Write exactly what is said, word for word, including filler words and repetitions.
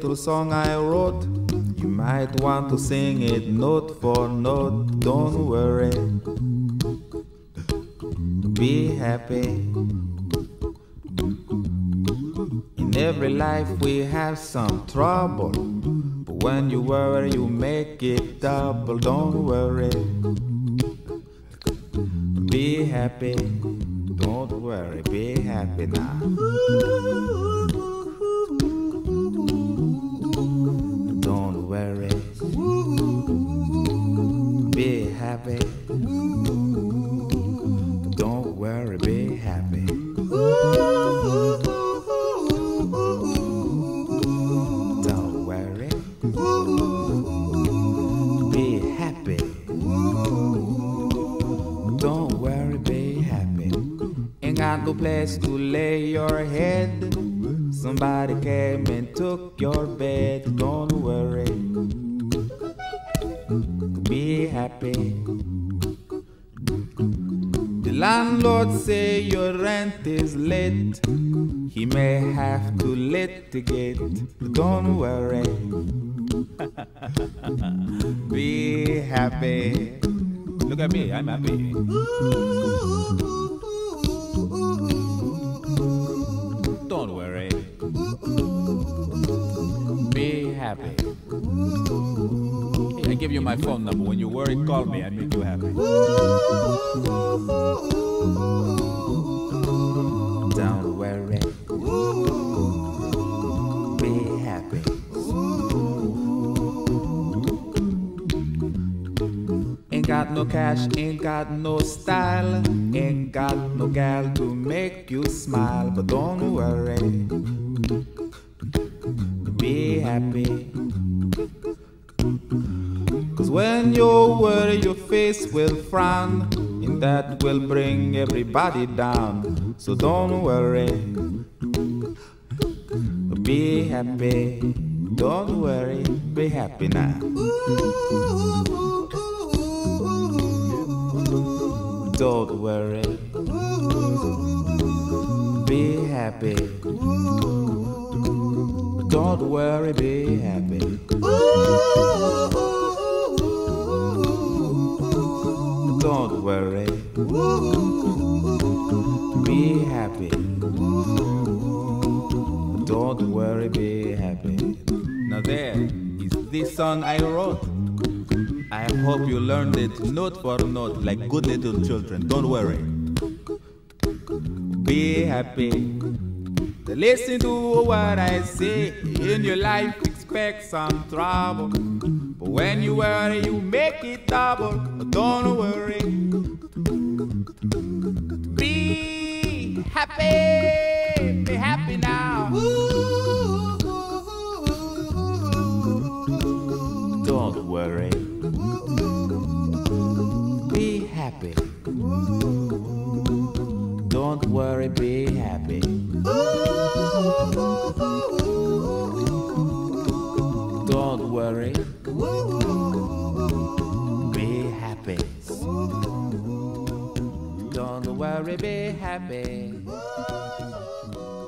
little song I wrote. You might want to sing it note for note. Don't worry, be happy. In every life we have some trouble, but when you worry you make it double. Don't worry, be happy. Don't worry, be happy now. Don't worry, be happy. Don't worry, be happy. Don't worry, be happy. Don't worry, be happy. Ain't got no place to lay your head. Somebody came and took your bed. Don't worry, be happy. The landlord say your rent is late. He may have to litigate. Don't worry, be happy. Look at me, I'm happy. Don't worry, be happy. I give you my phone number. When you worry, call me. I make you happy. Don't worry, be happy. Ain't got no cash, ain't got no style, ain't got no gal to make you smile. But don't worry, be happy. Cause when you worry your face will frown, and that will bring everybody down. So don't worry, be happy. Don't worry, be happy now. Don't worry, be happy. Don't worry, be happy. Don't worry, be happy. Don't worry, be happy. Now there is this song I wrote. I hope you learned it note for note like good little children. Don't worry, be happy. Listen to what I say. In your life expect some trouble, but when you worry you make it double. Don't worry, be happy. Be happy now. Don't worry, be happy. Don't worry, be happy. Don't worry, be happy. Don't worry, be happy.